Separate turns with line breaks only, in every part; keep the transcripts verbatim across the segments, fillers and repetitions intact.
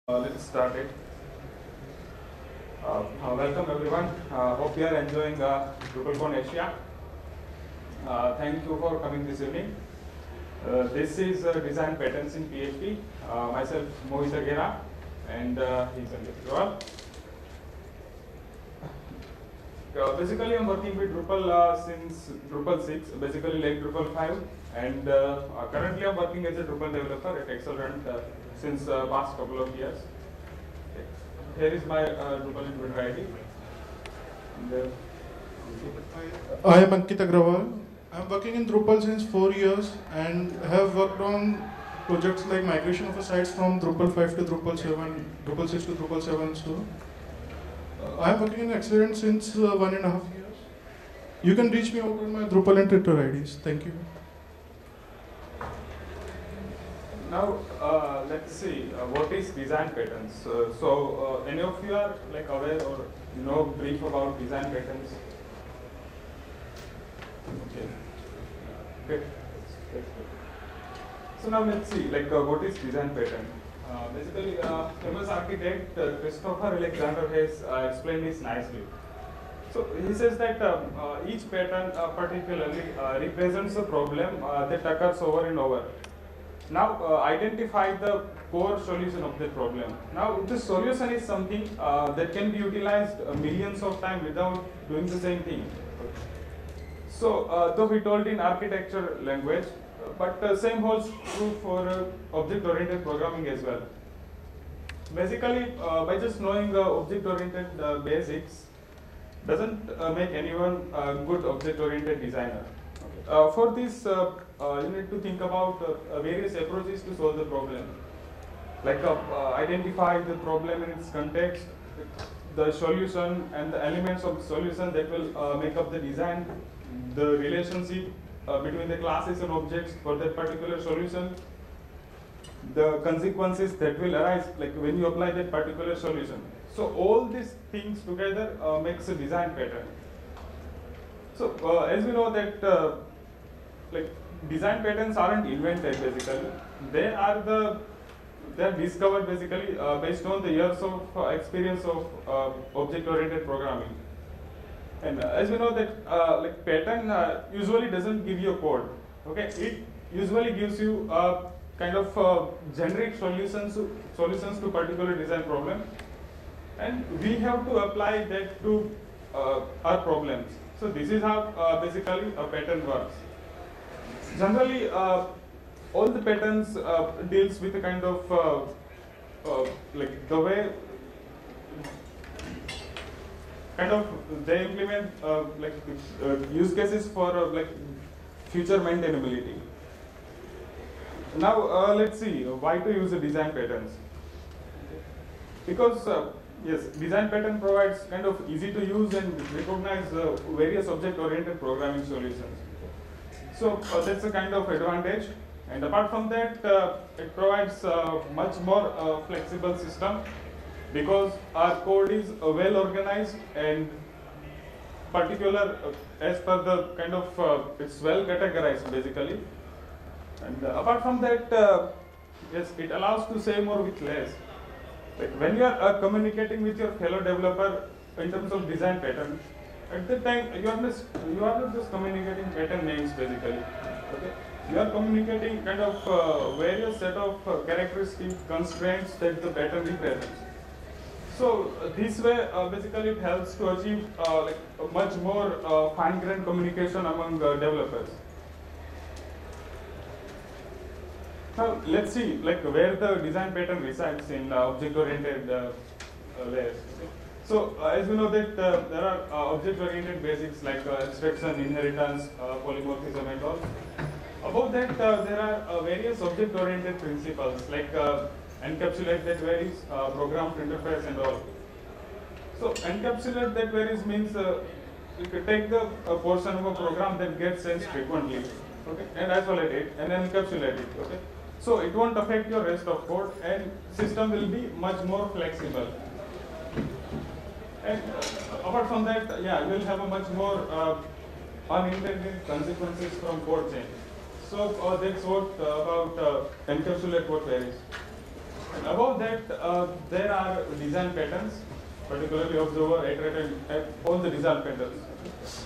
Uh, let's start it. Uh, uh, welcome everyone. Uh, hope you are enjoying uh, DrupalCon Asia. Uh, thank you for coming this evening. Uh, this is uh, Design Patterns in P H P. Uh, myself, Mohit Agera, and uh, he's Sanjay Agrawal. Uh, basically, I'm working with Drupal uh, since Drupal six, basically late Drupal five, and uh, uh, currently I'm working as a Drupal developer at Accelerant uh, since uh, past couple of years. Okay. Here is my uh, Drupal inventory I D. And, uh,
I am Ankit Agrawal. I am working in Drupal since four years and have worked on projects like migration of a sites from Drupal five to Drupal seven, Drupal six to Drupal seven. So uh, I am working in Accelerant since uh, one and a half years. You can reach me out on my Drupal and Twitter I Ds. Thank you.
Now, uh, let's see, uh, what is design patterns? Uh, so, uh, any of you are like aware or know brief about design patterns? Okay. Good. That's good. So now let's see, like uh, what is design pattern? Uh, basically, uh, famous architect uh, Christopher Alexander has uh, explained this nicely. So he says that um, uh, each pattern uh, particularly uh, represents a problem uh, that occurs over and over. Now uh, identify the core solution of the problem. Now the solution is something uh, that can be utilized uh, millions of times without doing the same thing. So uh, though we told in architecture language, uh, but uh, same holds true for uh, object-oriented programming as well. Basically, uh, by just knowing uh, object-oriented uh, basics doesn't uh, make anyone a good object-oriented designer. Uh, for this, uh, uh, you need to think about uh, various approaches to solve the problem. Like uh, uh, identify the problem in its context, the solution and the elements of the solution that will uh, make up the design, the relationship uh, between the classes and objects for that particular solution, the consequences that will arise like when you apply that particular solution. So all these things together uh, makes a design pattern. So uh, as we know that uh, like design patterns aren't invented basically. They are the they are discovered basically uh, based on the years of uh, experience of uh, object-oriented programming. And uh, as we know that uh, like pattern uh, usually doesn't give you a code. Okay, it usually gives you a kind of uh, generic solutions to, solutions to particular design problem, and we have to apply that to uh, our problems. So this is how uh, basically a pattern works. Generally, uh, all the patterns uh, deals with a kind of uh, uh, like the way kind of they implement uh, like uh, use cases for uh, like future maintainability. Now uh, let's see why to use the design patterns. Because uh, yes, design pattern provides kind of easy to use and recognize uh, various object-oriented programming solutions. So uh, that's a kind of advantage. And apart from that, uh, it provides a much more uh, flexible system because our code is uh, well organized and particular uh, as per the kind of, uh, it's well categorized basically. And uh, apart from that, uh, yes, it allows to say more with less. Like when you are uh, communicating with your fellow developer in terms of design pattern, at that time you are just you are not just communicating pattern names basically. Okay, you are communicating kind of uh, various set of uh, characteristic constraints that the pattern represents. So uh, this way, uh, basically, it helps to achieve uh, like a much more uh, fine-grained communication among uh, developers. Now let's see like where the design pattern resides in uh, object-oriented uh, uh, layers. Okay. So uh, as we know that uh, there are uh, object-oriented basics like uh, abstraction, inheritance, uh, polymorphism and all. Above that uh, there are uh, various object-oriented principles like uh, encapsulate that varies, uh, programmed interface and all. So encapsulate that varies means uh, you could take the uh, portion of a program that gets sent frequently, okay, and isolate it and encapsulate it, okay. So it won't affect your rest of code and system will be much more flexible. And uh, apart from that, yeah, you will have a much more uh, unintended consequences from code change. So uh, that's what uh, about uh, encapsulate what varies. And above that, uh, there are design patterns, particularly observer, iterator, and all the design patterns.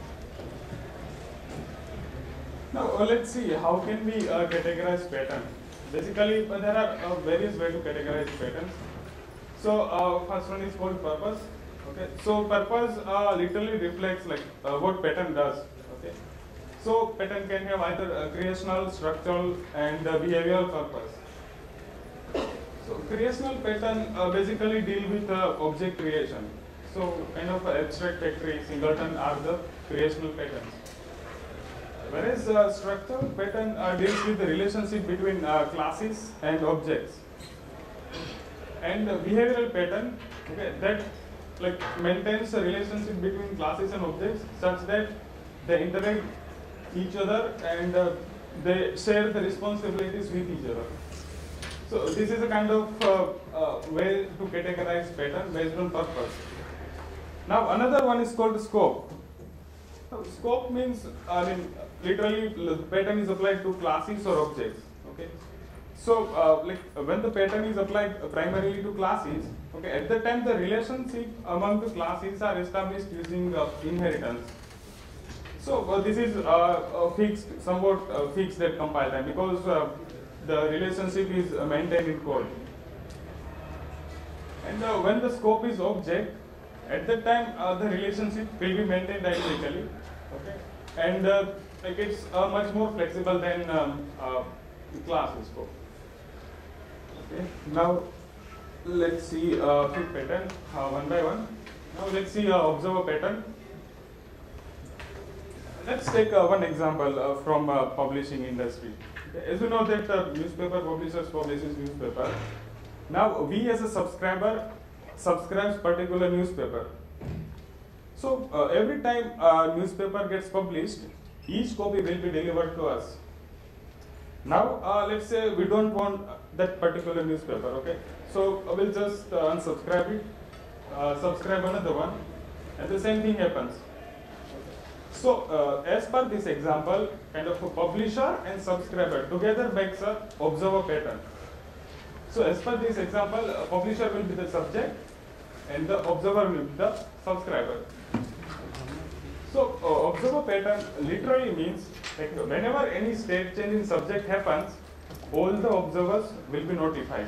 Now uh, let's see how can we uh, categorize pattern. Basically, uh, there are uh, various ways to categorize patterns. So uh, first one is called purpose. Okay. So purpose uh, literally reflects like uh, what pattern does. Okay. So pattern can have either a creational, structural, and uh, behavioral purpose. So creational pattern uh, basically deal with uh, object creation. So kind of uh, abstract factory, singleton are the creational patterns. Whereas uh, structural pattern uh, deals with the relationship between uh, classes and objects. And uh, behavioral pattern, okay, that like maintains a relationship between classes and objects such that they interact each other and uh, they share the responsibilities with each other. So this is a kind of uh, uh, way to categorize pattern based on purpose. Now another one is called scope. So scope means, I mean, literally pattern is applied to classes or objects. Okay. So uh, like when the pattern is applied primarily to classes, okay, at the time the relationship among the classes are established using uh, inheritance. So uh, this is uh, uh, fixed, somewhat uh, fixed at compile time because uh, the relationship is uh, maintained in code. And uh, when the scope is object, at that time uh, the relationship will be maintained dynamically. Okay, and uh, like it's uh, much more flexible than um, uh, class scope. Okay, now let's see uh, fit pattern uh, one by one. Now let's see uh, observer pattern. Let's take uh, one example uh, from uh, publishing industry. Okay. As you know that uh, newspaper publishers publishes newspaper. Now we as a subscriber subscribes particular newspaper. So uh, every time a newspaper gets published, each copy will be delivered to us. Now uh, let's say we don't want that particular newspaper, okay? So uh, we'll just uh, unsubscribe it, uh, subscribe another one, and the same thing happens. So uh, as per this example, kind of a publisher and subscriber together makes a observer pattern. So as per this example, a publisher will be the subject and the observer will be the subscriber. So uh, observer pattern literally means like whenever any state change in subject happens, all the observers will be notified.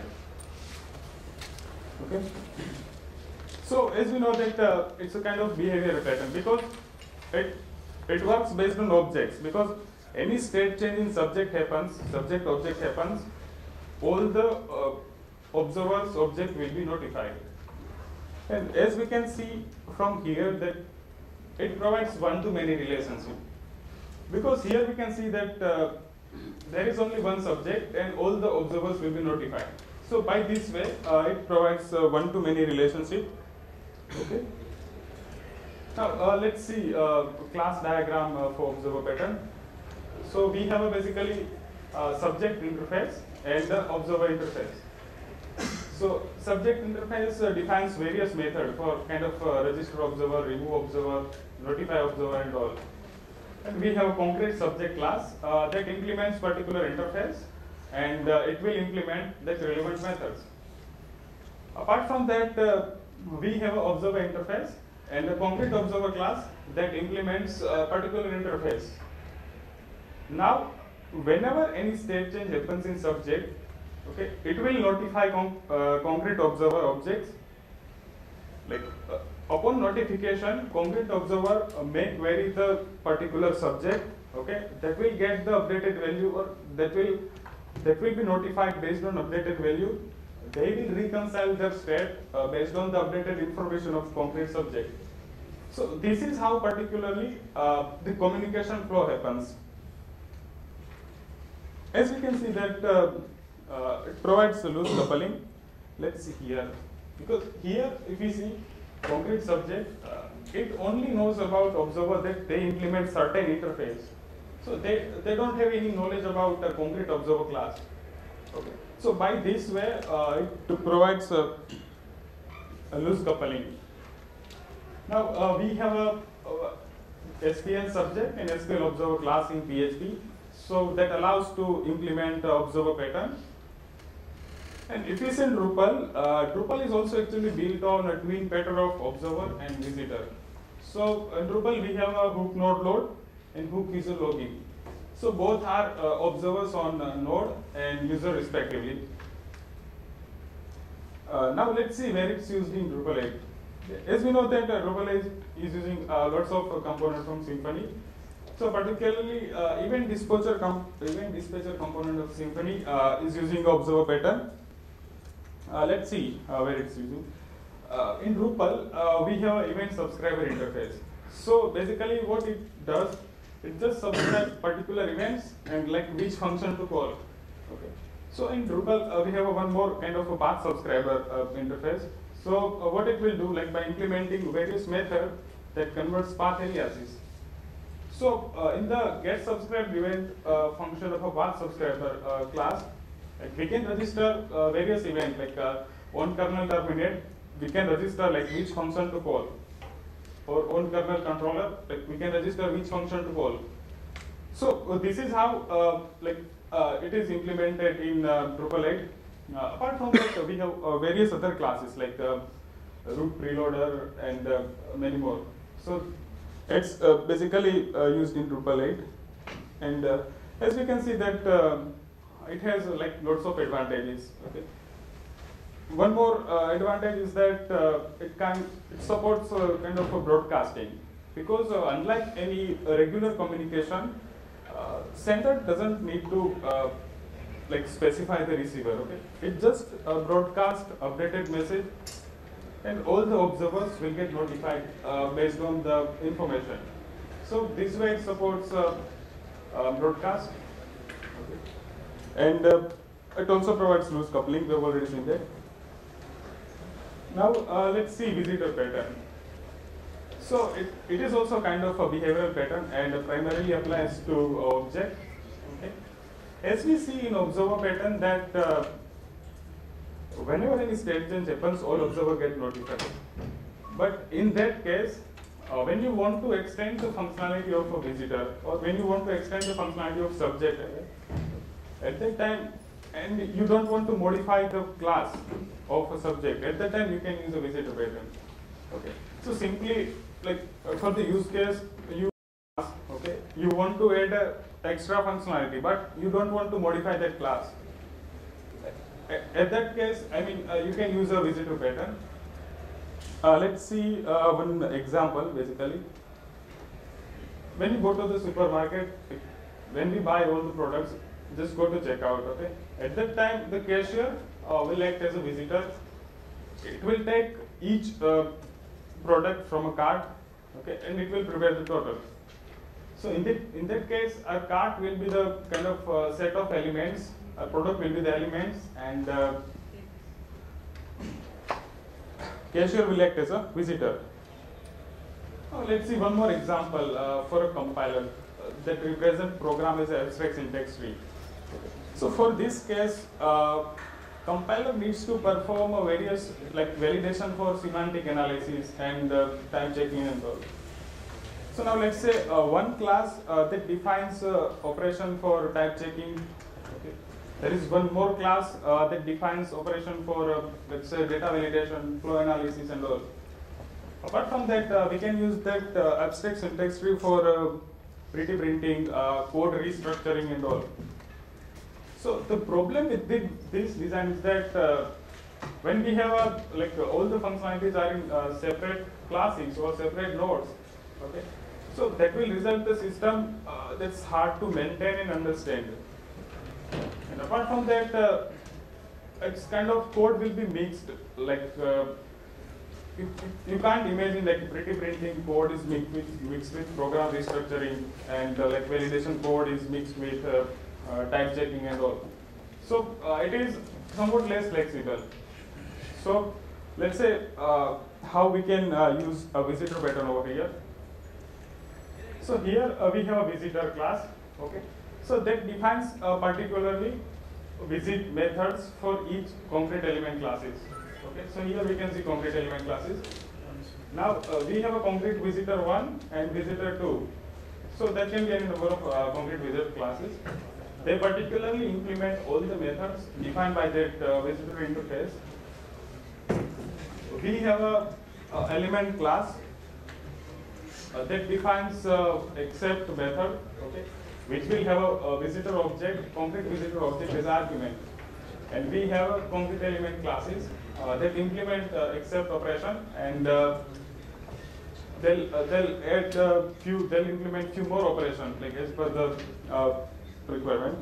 Okay. So as we know that uh, it's a kind of behavior pattern because it it works based on objects, because any state change in subject happens, subject object happens, all the uh, observers object will be notified. And as we can see from here that it provides one-to-many relationship, because here we can see that uh, there is only one subject and all the observers will be notified. So by this way, uh, it provides uh, one-to-many relationship. Okay. Now uh, let's see uh, class diagram uh, for observer pattern. So we have a basically uh, subject interface and the observer interface. So subject interface uh, defines various methods for kind of uh, register observer, remove observer, notify observer and all. And we have a concrete subject class uh, that implements particular interface and uh, it will implement the relevant methods. Apart from that, uh, we have an observer interface and a concrete observer class that implements a particular interface. Now, whenever any state change happens in subject, okay, it will notify con uh, concrete observer objects. Like uh, upon notification, concrete observer uh, may query the particular subject, okay, that will get the updated value, or that will that will be notified based on updated value. They will reconcile their state uh, based on the updated information of concrete subject. So this is how particularly uh, the communication flow happens. As we can see that uh, uh, it provides a loose coupling. Let's see here, because here if we see concrete subject, uh, it only knows about observer that they implement certain interface. So they, they don't have any knowledge about a concrete observer class. Okay. So by this way, uh, it provides a, a loose coupling. Now uh, we have a, a S P L subject and S P L observer class in P H P. So that allows to implement uh, observer pattern. And if you say Drupal, uh, Drupal is also actually built on a twin pattern of observer and visitor. So in Drupal we have a hook node load and hook user login. So both are uh, observers on uh, node and user respectively. Uh, now let's see where it's used in Drupal eight. As we know that uh, Drupal eight is using uh, lots of uh, components from Symfony. So particularly uh, event dispatcher com event dispatcher component of Symfony uh, is using observer pattern. Uh, let's see uh, where it's using. Uh, in Drupal, uh, we have event subscriber interface. So basically what it does, it just subscribes particular events and like which function to call. Okay. So in Drupal, uh, we have a one more kind of a path subscriber uh, interface. So uh, what it will do, like by implementing various methods that converts path aliases. So uh, in the get subscribed event uh, function of a path subscriber uh, class, like we can register uh, various events like uh, on kernel terminate, we can register like which function to call, or on kernel controller, like we can register which function to call. So uh, this is how uh, like uh, it is implemented in uh, Drupal eight. Uh, apart from that, uh, we have uh, various other classes like uh, root preloader and uh, many more. So it's uh, basically uh, used in Drupal eight, and uh, as we can see that uh, it has uh, like lots of advantages. Okay. One more uh, advantage is that uh, it can it supports uh, kind of a broadcasting, because uh, unlike any uh, regular communication, uh, sender doesn't need to uh, like specify the receiver. Okay, it just uh, broadcast updated message, and all the observers will get notified uh, based on the information. So this way it supports uh, uh, broadcast, okay. And uh, it also provides loose coupling. We have already seen that. Now uh, let's see visitor pattern. So it, it is also kind of a behavioral pattern and primarily applies to object. Okay. As we see in observer pattern that uh, whenever any state change happens, all observer get notified. But in that case, uh, when you want to extend the functionality of a visitor, or when you want to extend the functionality of subject, uh, at that time, and you don't want to modify the class of a subject, at that time you can use a visitor pattern. Okay. So simply, like uh, for the use case, you okay, you want to add a extra functionality, but you don't want to modify that class. At that case, I mean, uh, you can use a visitor pattern. Uh, let's see uh, one example. Basically, when you go to the supermarket, when we buy all the products, just go to checkout. Okay. At that time, the cashier uh, will act as a visitor. It will take each uh, product from a cart, okay, and it will prepare the total. So in that in that case, a cart will be the kind of uh, set of elements. A product will be the elements, and uh, cashier will act as a visitor. Now let's see one more example uh, for a compiler uh, that represents program as an abstract syntax tree. So for this case, uh, compiler needs to perform a various like validation for semantic analysis and uh, type checking and all. So now let's say uh, one class uh, that defines uh, operation for type checking. Okay. There is one more class uh, that defines operation for uh, let's say data validation, flow analysis and all. Apart from that, uh, we can use that uh, abstract syntax tree for uh, pretty printing, uh, code restructuring and all. So the problem with this design is that uh, when we have a, like uh, all the functionalities are in uh, separate classes or separate nodes, okay. So that will result the system uh, that's hard to maintain and understand. And apart from that, uh, it's kind of code will be mixed. Like uh, you, you can't imagine like pretty printing code is mixed with, mixed with program restructuring, and uh, like validation code is mixed with uh, Uh, type checking and all. So uh, it is somewhat less flexible. So let's say uh, how we can uh, use a visitor pattern over here. So here uh, we have a visitor class. Okay. So that defines uh, particularly visit methods for each concrete element classes. Okay. So here we can see concrete element classes. Now uh, we have a concrete visitor one and visitor two. So that can be any number of uh, concrete visitor classes. they particularly implement all the methods defined by that uh, visitor interface. We have a, a element class uh, that defines uh, accept method, okay, which will have a, a visitor object, concrete visitor object as argument. And we have a concrete element classes uh, that implement uh, accept operation, and uh, they'll uh, they'll add uh, few they'll implement few more operations like as per the uh, requirement.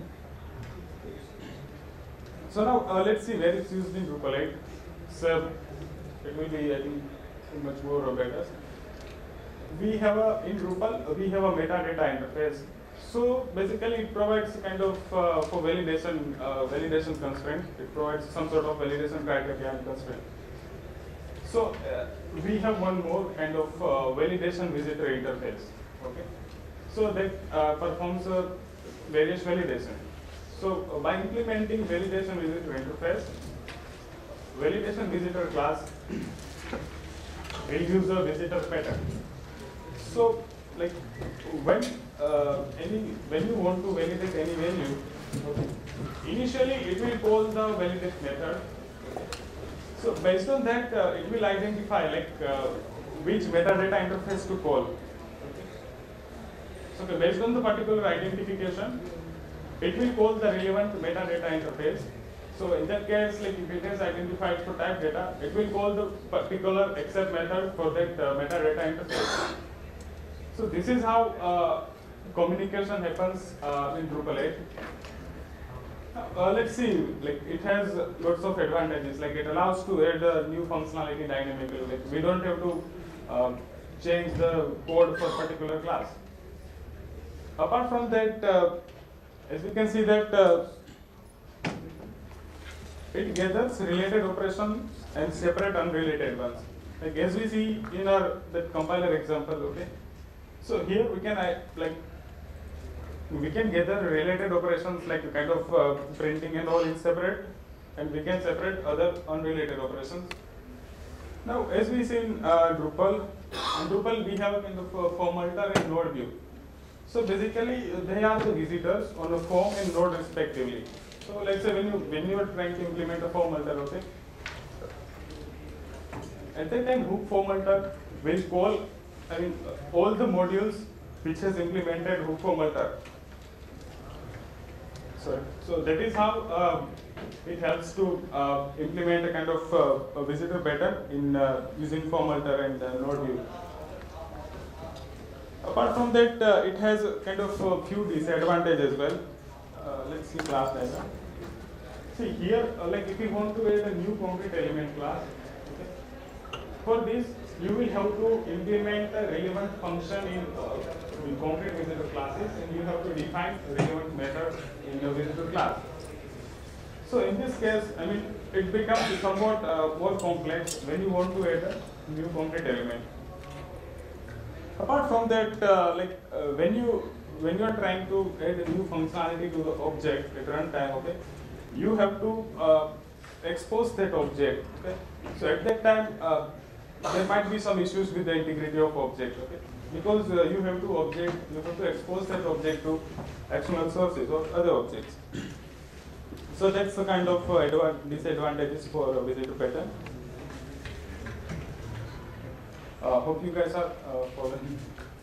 So now uh, let's see where it's used in Drupal eight. So it will be, I think, much more or better. We have a in Drupal uh, we have a metadata interface. So basically, it provides kind of uh, for validation uh, validation constraint. It provides some sort of validation criteria and constraint. So uh, we have one more kind of uh, validation visitor interface. Okay, so that uh, performs uh, various validation. So uh, by implementing validation visitor interface, validation visitor class will use a visitor pattern. So like when uh, any when you want to validate any value, okay, initially it will call the validate method. So based on that, uh, it will identify like uh, which metadata interface to call. Okay. So okay, based on the particular identification, it will call the relevant metadata interface. So in that case, like if it has identified for type data, it will call the particular accept method for that uh, metadata interface. So this is how uh, communication happens uh, in Drupal eight. Uh, let's see, like it has lots of advantages. Like it allows to add uh, new functionality dynamically. Like we don't have to uh, change the code for particular class. Apart from that, uh, as you can see that uh, it gathers related operations and separate unrelated ones. Like as we see in our that compiler example, okay. So here we can uh, like we can gather related operations like kind of uh, printing and all in separate, and we can separate other unrelated operations. Now, as we see in uh, Drupal, in Drupal we have a kind of uh, form alter and node view. So basically, they are the visitors on a form and node respectively. So let's say when you when you are trying to implement a form alter, okay, at that time hook form alter will call, I mean, all the modules which has implemented hook form alter. So, so that is how um, it helps to uh, implement a kind of uh, a visitor pattern in uh, using form alter and uh, node view. Apart from that, uh, it has a kind of a few disadvantages as well. Uh, let's see class diagram. See here, uh, like if you want to add a new concrete element class, okay, for this you will have to implement a relevant function in, uh, in concrete visitor classes, and you have to define relevant method in your visitor class. So in this case, I mean, it becomes somewhat uh, more complex when you want to add a new concrete element. Apart from that, uh, like uh, when you when you are trying to add a new functionality to the object at runtime, okay, you have to uh, expose that object. Okay, so at that time uh, there might be some issues with the integrity of object. Okay, because uh, you have to object, you have to expose that object to external sources or other objects. So that's the kind of uh, disadvantages for a visitor pattern. Uh, hope you guys are uh, following.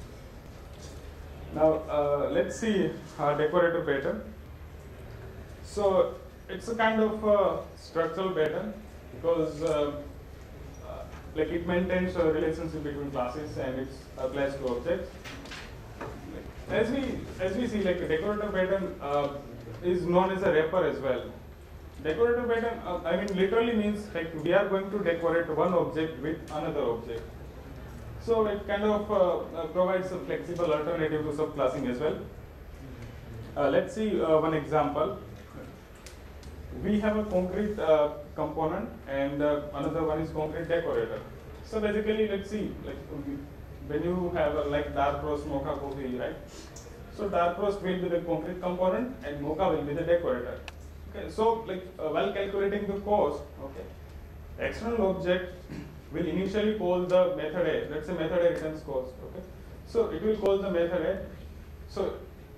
Now uh, let's see our decorator pattern. So it's a kind of uh, structural pattern because uh, uh, like it maintains a relationship between classes and it applies to objects. As we as we see, like a decorator pattern uh, is known as a wrapper as well. Decorator pattern, uh, I mean, literally means like we are going to decorate one object with another object. So it kind of uh, uh, provides a flexible alternative to subclassing as well. Uh, let's see uh, one example. We have a concrete uh, component and uh, another one is concrete decorator. So basically, let's see, like when you have a, like dark roast, mocha, coffee, right? So dark roast will be the concrete component and mocha will be the decorator. Okay, so like uh, while calculating the cost, okay, external object will initially call the method A. Let's say method A returns cost. Okay, so it will call the method A. So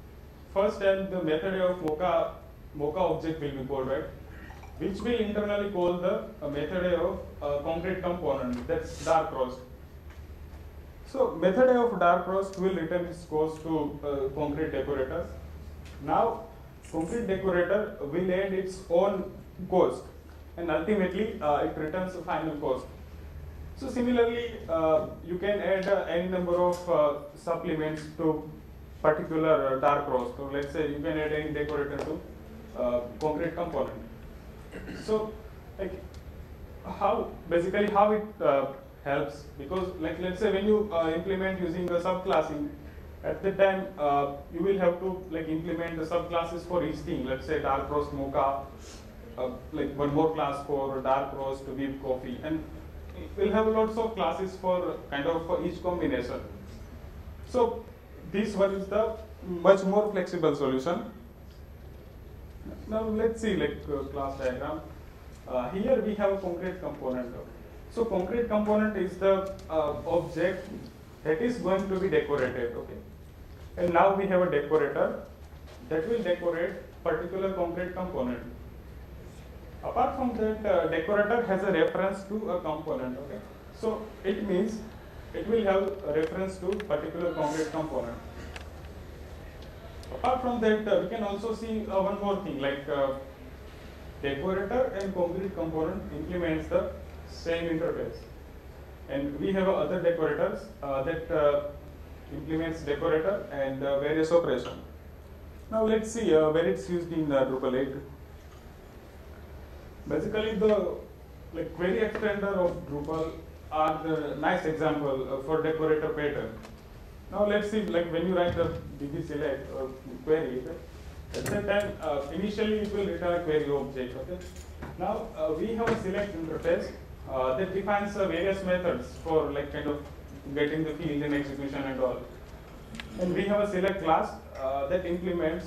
first time the method of Mocha, Mocha object will be called, right? Which will internally call the uh, method of uh, concrete component, that's dark roast. So method of dark roast will return its cost to uh, concrete decorators. Now concrete decorator will add its own cost, and ultimately uh, it returns the final cost. So similarly, uh, you can add uh, any number of uh, supplements to particular uh, dark roast. So let's say you can add any decorator to uh, concrete component. So like how basically how it uh, helps, because like let's say when you uh, implement using the subclassing, at the time uh, you will have to like implement the subclasses for each thing. Let's say dark roast mocha, uh, like one more class for dark roast whipped coffee, and we'll have lots of classes for kind of for each combination. So this one is the much more flexible solution. Now let's see like uh, class diagram. Uh, here we have a concrete component. So concrete component is the uh, object that is going to be decorated. Okay, and now we have a decorator that will decorate particular concrete component. Apart from that, uh, decorator has a reference to a component. Okay, so it means it will have a reference to particular concrete component. Apart from that, uh, we can also see uh, one more thing, like uh, decorator and concrete component implements the same interface, and we have uh, other decorators uh, that uh, implements decorator and uh, various operations. Now let's see uh, where it's used in uh, Drupal eight. Basically, the like query extender of Drupal are the nice example uh, for decorator pattern. Now let's see, like when you write the db select or query, okay? At that time, uh, initially it will return a query object. Okay. Now uh, we have a select interface uh, that defines uh, various methods for like kind of getting the field in execution and all. And we have a select class uh, that implements.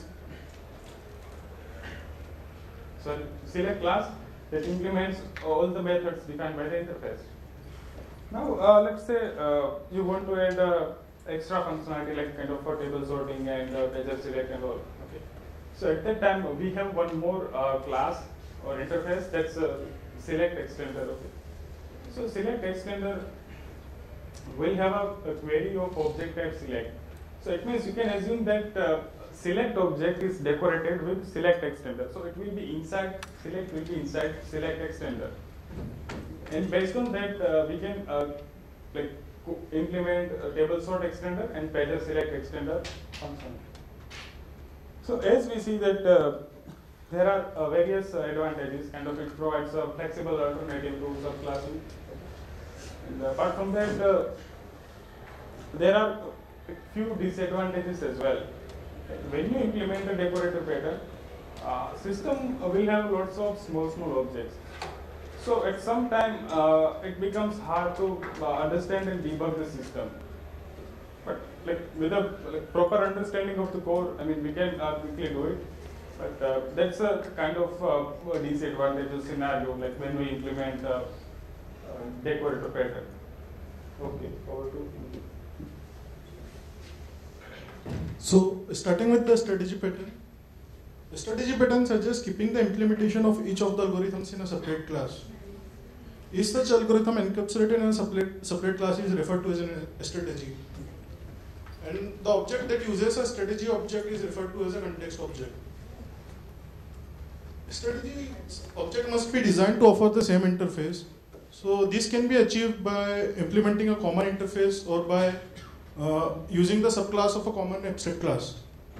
So select class that implements all the methods defined by the interface. Now uh, let's say uh, you want to add uh, extra functionality like kind of for table sorting and uh, pager select and all. Okay. So at that time we have one more uh, class or interface, that's a select extender. Okay. So select extender will have a, a query of object type select. So it means you can assume that uh, select object is decorated with select extender. So it will be inside select will be inside select extender, and based on that uh, we can uh, like implement a table sort extender and pager select extender function. So as we see that uh, there are uh, various uh, advantages, kind of it provides a flexible alternative to subclassing. And apart from that, uh, there are a few disadvantages as well. When you implement a decorator pattern, uh, system will have lots of small small objects. So at some time uh, it becomes hard to uh, understand and debug the system. But like with a like, proper understanding of the code, I mean we can uh, quickly do it. But uh, that's a kind of uh, disadvantageous scenario, like when we implement a uh, uh, decorator pattern. Okay, over to you.
So starting with the strategy pattern. The strategy pattern suggests keeping the implementation of each of the algorithms in a separate class. Each such algorithm encapsulated in a separate, separate class is referred to as a strategy. And the object that uses a strategy object is referred to as a context object. Strategy object must be designed to offer the same interface. So this can be achieved by implementing a common interface or by uh, using the subclass of a common abstract class.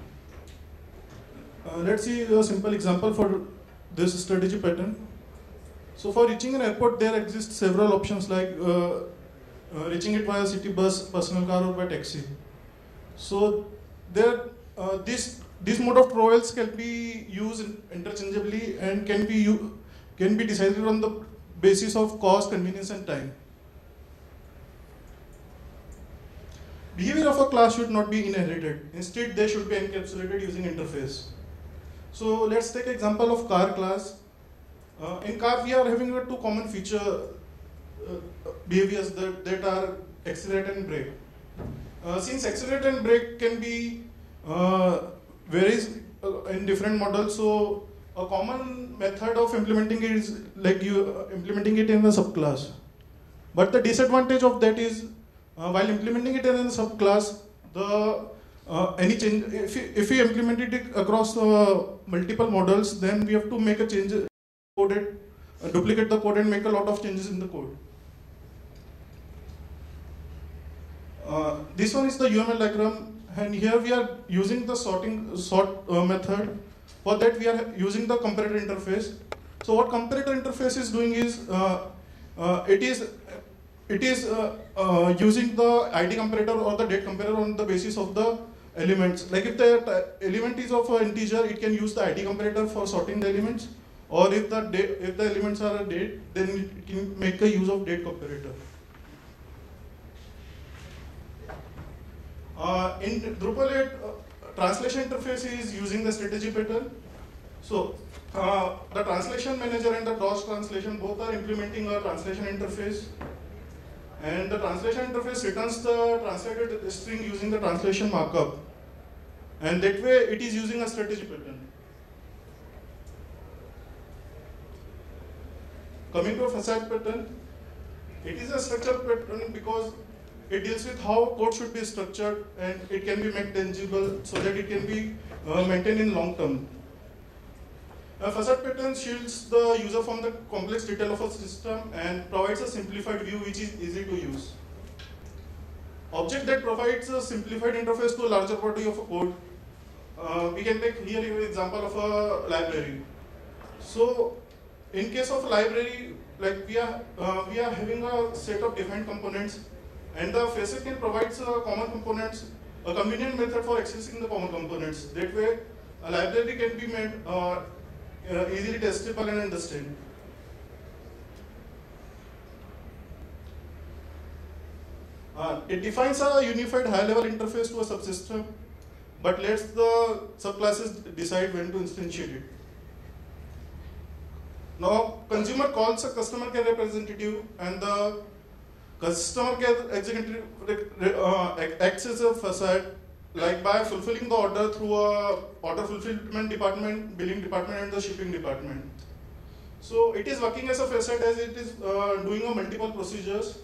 Uh, let's see a simple example for this strategy pattern. So for reaching an airport, there exist several options like uh, uh, reaching it via city bus, personal car, or by taxi. So there, uh, this this mode of travels can be used interchangeably and can be can be decided on the basis of cost, convenience, and time. Behavior of a class should not be inherited. Instead, they should be encapsulated using interface. So let's take example of car class. Uh, in car, we are having uh, two common feature uh, behaviors that, that are accelerate and brake. Uh, since accelerate and brake can be uh, varies uh, in different models. So a common method of implementing it is like you uh, implementing it in a subclass. But the disadvantage of that is uh, while implementing it in a subclass, the uh, any change if you, if we implemented it across uh, multiple models, then we have to make a change, code it, uh, duplicate the code and make a lot of changes in the code. Uh, this one is the U M L diagram, and here we are using the sorting sort uh, method. For that we are using the comparator interface. So what comparator interface is doing is uh, uh, it is it is uh, uh, using the I D comparator or the date comparator on the basis of the elements. Like if the element is of an integer, it can use the I D comparator for sorting the elements, or if the date, if the elements are a date, then it can make a use of date comparator. Uh, in Drupal eight, uh, translation interface is using the strategy pattern. So uh, the translation manager and the D O S translation both are implementing a translation interface. And the translation interface returns the translated string using the translation markup. And that way it is using a strategy pattern. Coming to a facade pattern, it is a structured pattern because it deals with how code should be structured, and it can be made tangible so that it can be uh, maintained in long term. A facade pattern shields the user from the complex detail of a system and provides a simplified view which is easy to use. Object that provides a simplified interface to a larger body of a code. Uh, we can take here an example of a library. So in case of a library, like we are, uh, we are having a set of defined components, and the facade can provide uh, common components, a convenient method for accessing the common components. That way, a library can be made uh, uh, easily testable and understand. Uh, it defines a unified high-level interface to a subsystem, but lets the subclasses decide when to instantiate it. Now, consumer calls a customer care representative, and the customer care executive uh, acts as a facade, like by fulfilling the order through a order fulfillment department, billing department, and the shipping department. So it is working as a facade as it is uh, doing a multiple procedures.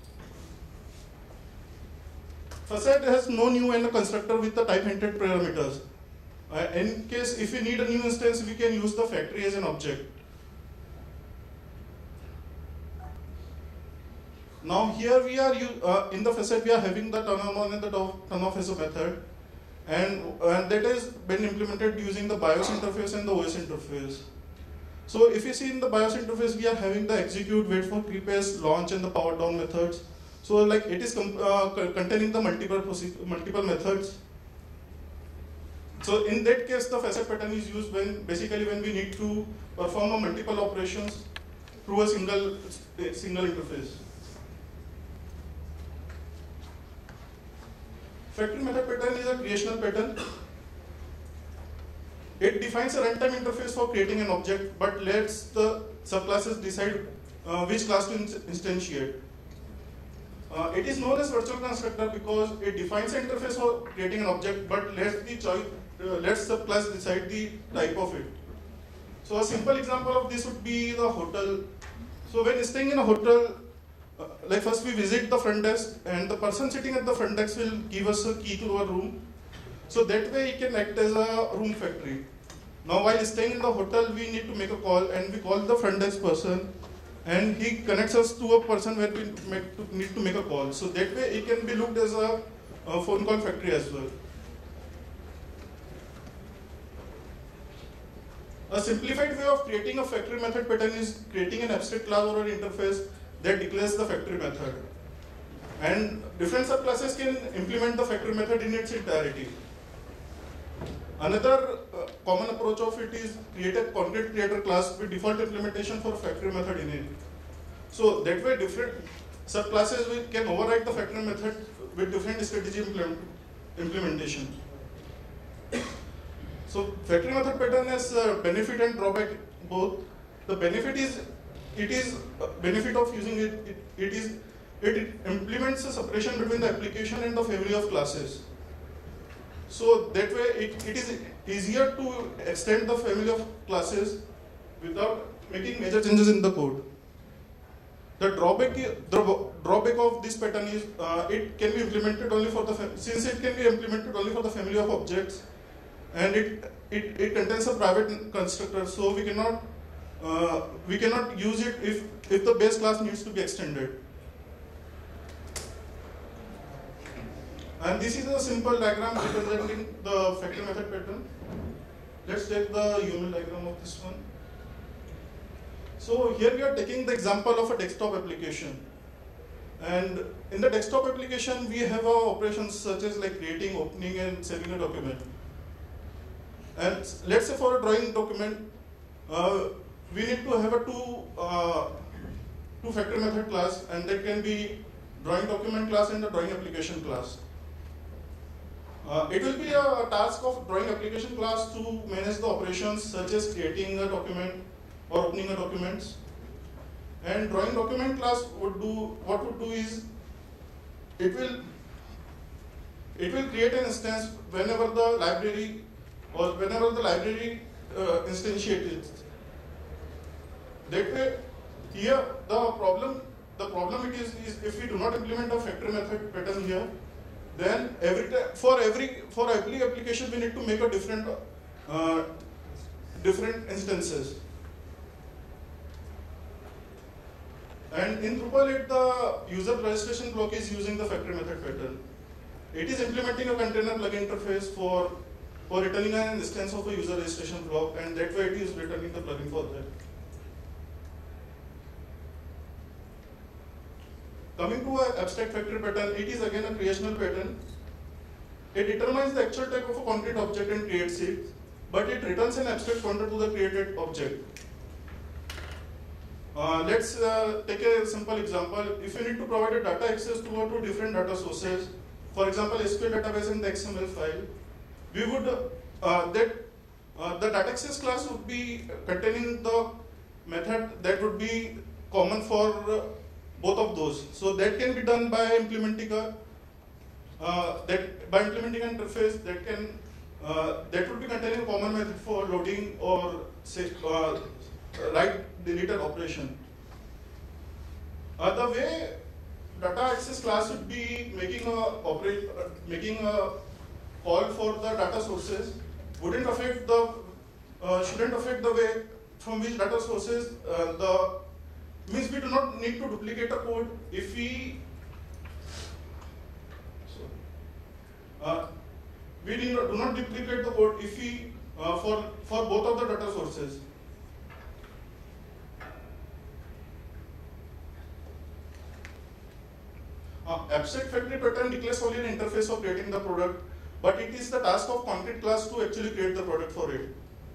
Facade has no new and a constructor with the type hinted parameters. Uh, in case if we need a new instance, we can use the factory as an object. Now here we are uh, in the facade we are having the turn on and the turn off as a method, and, and that has been implemented using the BIOS interface and the O S interface. So if you see in the BIOS interface, we are having the execute, wait for prepaste, launch, and the power down methods. So like it is uh, containing the multiple multiple methods. So in that case, the facade pattern is used when basically when we need to perform a multiple operations through a single a single interface. Factory method pattern is a creational pattern. It defines a runtime interface for creating an object, but lets the subclasses decide uh, which class to instantiate. Uh, it is known as virtual constructor because it defines an interface for creating an object, but lets the choice, uh, lets subclass decide the type of it. So a simple example of this would be the hotel. So when staying in a hotel, Uh, like first we visit the front desk, and the person sitting at the front desk will give us a key to our room. So that way it can act as a room factory. Now while staying in the hotel, we need to make a call, and we call the front desk person, and he connects us to a person where we make to, need to make a call. So that way it can be looked as a, a phone call factory as well. A simplified way of creating a factory method pattern is creating an abstract class or an interface that declares the factory method. And different subclasses can implement the factory method in its entirety. Another uh, common approach of it is create a concrete creator class with default implementation for factory method in it. So that way different subclasses can override the factory method with different strategy implement implementation. So factory method pattern has uh, benefit and drawback both. The benefit is It is a benefit of using it, it, it is, it implements a separation between the application and the family of classes. So that way it, it is easier to extend the family of classes without making major changes in the code. The drawback, the drawback of this pattern is uh, it can be implemented only for the, since it can be implemented only for the family of objects, and it, it, it contains a private constructor, so we cannot, uh, we cannot use it if, if the base class needs to be extended. And this is a simple diagram representing the factory method pattern. Let's take the U M L diagram of this one. So here we are taking the example of a desktop application. And in the desktop application, we have our operations such as like creating, opening, and saving a document. And let's say for a drawing document, uh, we need to have a two, uh, two factory method class, and that can be drawing document class and the drawing application class. Uh, it will be a task of drawing application class to manage the operations such as creating a document or opening a document. And drawing document class would do, what would do is, it will, it will create an instance whenever the library, or whenever the library uh, instantiated. That way, here the problem, the problem it is, is if we do not implement a factory method pattern here, then every time, for every for every application we need to make a different uh, different instances. And in Drupal eight, the user registration block is using the factory method pattern. It is implementing a container plugin interface for for returning an instance of a user registration block, and that way it is returning the plugin for that. Coming to an abstract factory pattern, it is again a creational pattern. It determines the actual type of a concrete object and creates it, but it returns an abstract pointer to the created object. Uh, let's uh, take a simple example. If you need to provide a data access to two different data sources, for example, S Q L database and the X M L file, we would uh, that uh, the data access class would be containing the method that would be common for uh, both of those. So that can be done by implementing a uh, that by implementing an interface that can uh, that would be containing a common method for loading or say uh, write deleted operation. Uh, the way data access class would be making a operate uh, making a call for the data sources wouldn't affect the uh, shouldn't affect the way from which data sources uh, the means we do not need to duplicate a code if we sorry, uh, we do not, do not duplicate the code if we uh, for for both of the data sources. Uh, abstract factory pattern declares only an interface of creating the product, but it is the task of concrete class to actually create the product for it.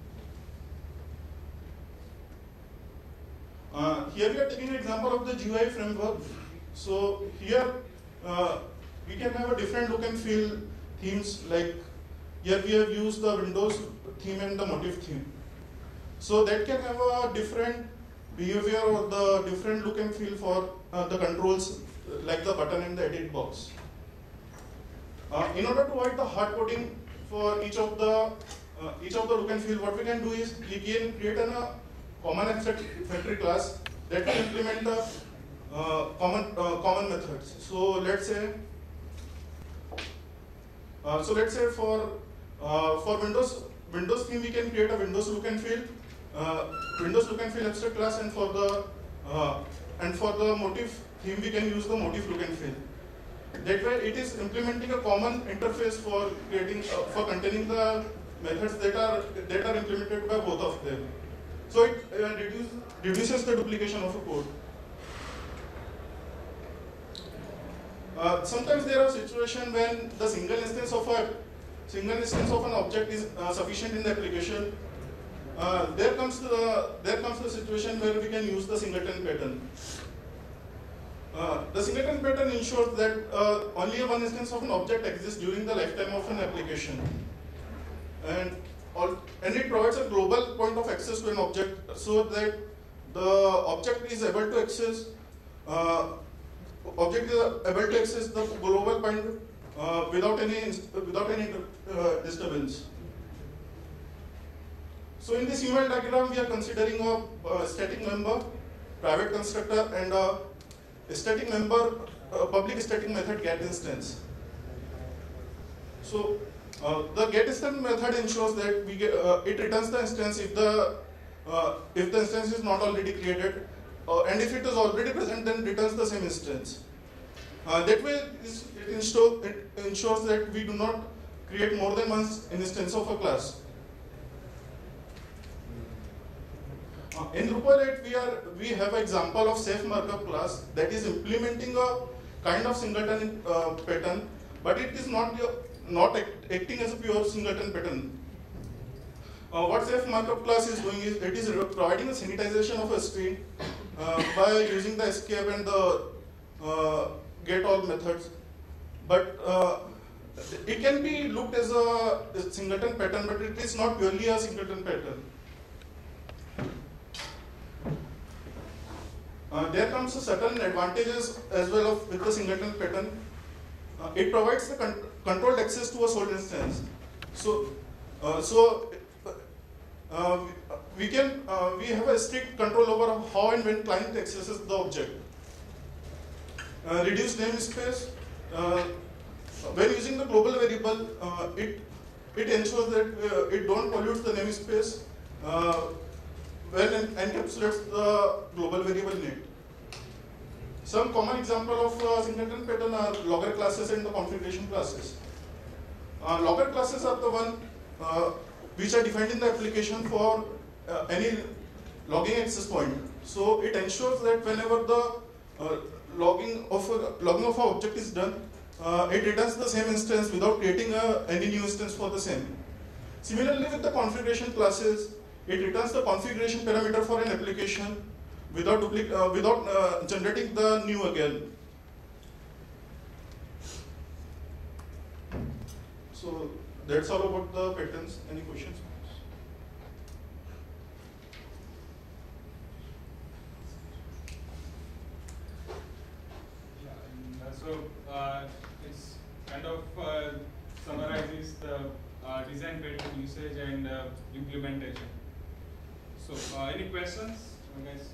Uh, here we are taking an example of the G U I framework. So here uh, we can have a different look and feel themes, like here we have used the Windows theme and the motif theme. So that can have a different behavior or the different look and feel for uh, the controls, like the button and the edit box. Uh, in order to avoid the hard coding for each of the uh, each of the look and feel, what we can do is we can create an uh, common abstract factory class that will implement the uh, common uh, common methods. So let's say, uh, so let's say for uh, for Windows Windows theme we can create a Windows look and feel, uh, Windows look and feel abstract class, and for the uh, and for the motif theme we can use the motif look and feel. That way it is implementing a common interface for creating uh, for containing the methods that are that are implemented by both of them. So it uh, reduce, reduces the duplication of a code. Uh, sometimes there are situations when the single instance of a single instance of an object is uh, sufficient in the application. Uh, there comes the there comes the situation where we can use the singleton pattern. Uh, the singleton pattern ensures that uh, only one instance of an object exists during the lifetime of an application, and all, and it provides a global point of access to an object, so that the object is able to access uh, object is able to access the global point uh, without any without any uh, disturbance. So in this U M L diagram, we are considering a, a static member, private constructor, and a static member, a public static method get instance. So uh, the get instance method ensures that we get, uh, it returns the instance if the uh, if the instance is not already created, uh, and if it is already present, then returns the same instance. Uh, that way, it, insto it ensures that we do not create more than one instance of a class. Uh, in Drupal eight, we are we have an example of safe markup class that is implementing a kind of singleton uh, pattern, but it is not uh, not act, acting as a pure singleton pattern. Uh, what safe markup class is doing is it is providing a sanitization of a string uh, by using the escape and the uh, get all methods, but uh, it can be looked as a, a singleton pattern, but it is not purely a singleton pattern. Uh, there comes a certain advantages as well of with the singleton pattern. Uh, it provides the con controlled access to a sole instance. So, uh, so uh, we can uh, we have a strict control over how and when client accesses the object. Uh, reduced namespace. Uh, when using the global variable, uh, it it ensures that uh, it don't pollute the namespace uh, when it encapsulates the global variable in it. Some common example of uh, singleton pattern are logger classes and the configuration classes. Uh, logger classes are the one uh, which are defined in the application for uh, any logging access point. So it ensures that whenever the uh, logging of a, logging of an object is done, uh, it returns the same instance without creating a, any new instance for the same. Similarly, with the configuration classes, it returns the configuration parameter for an application without duplic uh, without uh, generating the new again. So that's all about the patterns. Any questions?
So uh, it's kind of uh, summarizes the uh, design pattern usage and uh, implementation. So uh, any questions, guys?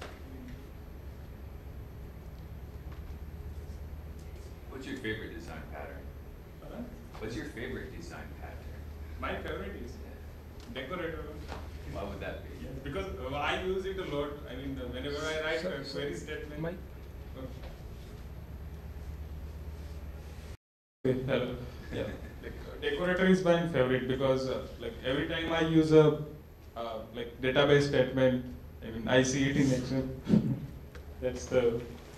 What's your favorite design pattern?
Uh,
What's your favorite design pattern?
my favorite is decorator.
What would that be?
Yes, because uh, I use it a lot. I mean, the, whenever I write a query statement.
Mike?
Okay. Hello. Yeah. Like, uh, decorator is my favorite because uh, like every time I use a uh, like database statement, I mean I see it in action. That's the.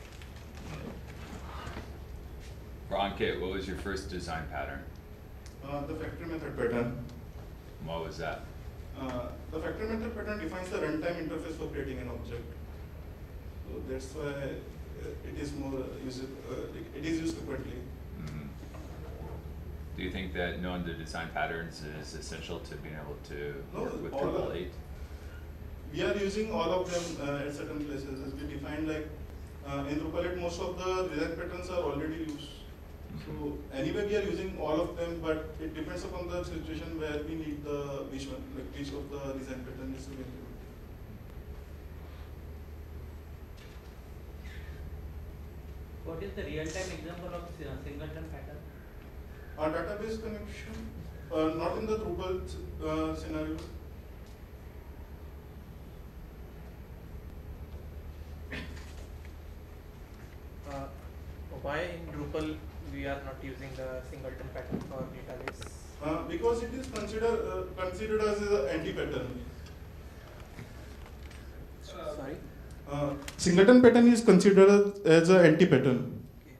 For Ankit, what was your first design pattern?
Uh, the factory method pattern.
What was that?
Uh, the factory method pattern defines the runtime interface for creating an object. So that's why uh, it is more uh, used. Uh, it is used frequently.
Mm-hmm. Do you think that knowing the design patterns is essential to being able to
No,
work with
all
Drupal
the-
eight?
We are using all of them uh, at certain places. As we defined, like uh, in Drupal eight, most of the design patterns are already used. So anyway, we are using all of them, but it depends upon the situation where we need the which one, like which of the design pattern is to be implemented.
What is the real-time example of si- singleton pattern?
Our database connection, uh, not in the Drupal uh, scenario.
Uh, why in Drupal we are not using the singleton pattern for database?
Uh, because it is considered uh, considered as an anti-pattern.
Sorry?
Uh, singleton pattern is considered as an anti-pattern.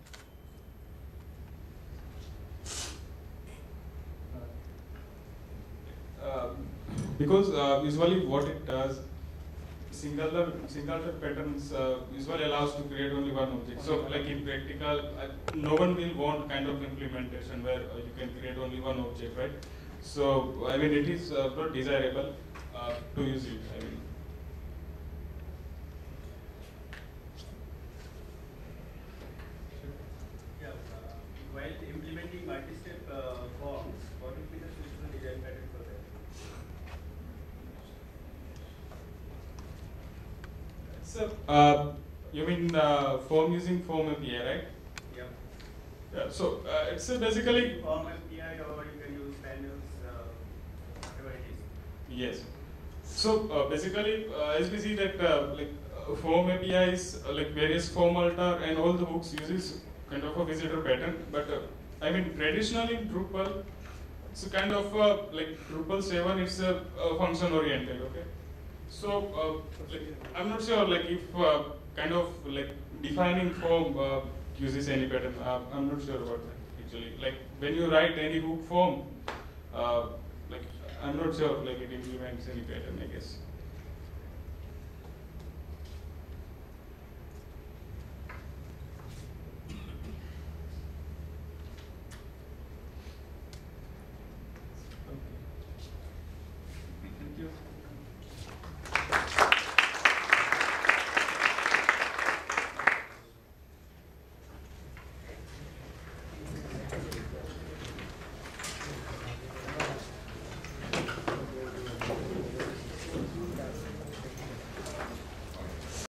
Uh, because uh, usually what it does, singleton singleton patterns uh, usually allows to create only one object. So like in practical, uh, no one will want kind of implementation where uh, you can create only one object, right? So I mean it is uh, not desirable uh, to use it. I mean.
Yeah, uh, while implementing multi
So, uh, you mean uh, form using form A P I, right?
Yep.
Yeah. So uh, it's uh, basically.
Form A P I, or you can use values, uh, whatever it is.
Yes. So uh, basically, uh, as we see that uh, like uh, form A P Is, uh, like various form alter and all the hooks uses kind of a visitor pattern. But uh, I mean, traditionally in Drupal, it's a kind of uh, like Drupal seven. It's a, a function oriented. Okay. So uh, like, I'm not sure like if uh, kind of like defining form uh, uses any pattern. Uh, I'm not sure about that actually. Like when you write any hook form, uh, like I'm not sure like it implements any pattern, I guess.